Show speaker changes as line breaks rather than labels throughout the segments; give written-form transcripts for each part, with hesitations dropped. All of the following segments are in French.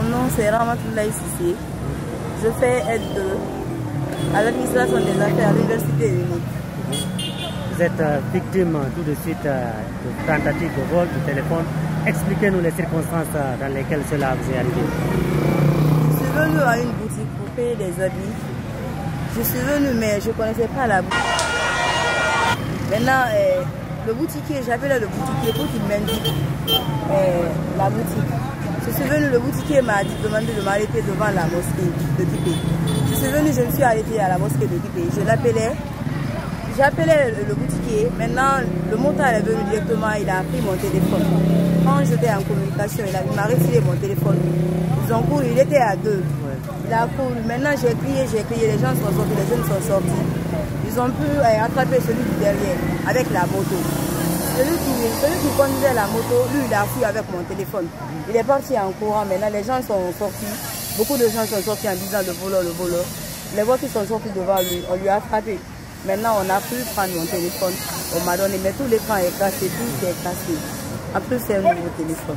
Mon nom c'est Ramatoulaye Sissé. Je fais aide à l'administration des affaires à l'université unique.
Vous êtes victime tout de suite de tentative de vol du téléphone. Expliquez-nous les circonstances dans lesquelles cela vous est arrivé.
Je suis venue à une boutique pour payer des habits. Je suis venue mais je ne connaissais pas la boutique. Maintenant, le boutiquier, j'appelais le boutiquier pour qu'il m'indique la boutique. Je suis venue, le boutiquier m'a demandé de m'arrêter devant la mosquée de Kipé. Je suis venue, je me suis arrêtée à la mosquée de Kipé. Je l'appelais, j'appelais le boutiquier. Maintenant, le montant est venu directement, il a pris mon téléphone. Quand j'étais en communication, il m'a retiré mon téléphone. Ils ont couru, il était à 2. Il a couru. Maintenant, j'ai crié, les gens sont sortis, les jeunes sont sortis. Ils ont pu attraper celui du derrière avec la moto. Celui qui conduisait la moto, lui, il a fui avec mon téléphone. Il est parti en courant. Maintenant, les gens sont sortis. Beaucoup de gens sont sortis en disant le voleur. Les voitures sont sorties devant lui. On lui a frappé. Maintenant, on a pu prendre mon téléphone. On m'a donné, mais tout l'écran est cassé, tout est cassé. En plus, c'est un nouveau téléphone.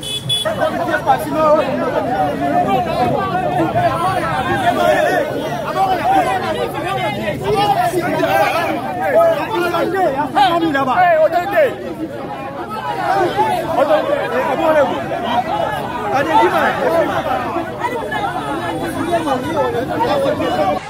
Allez,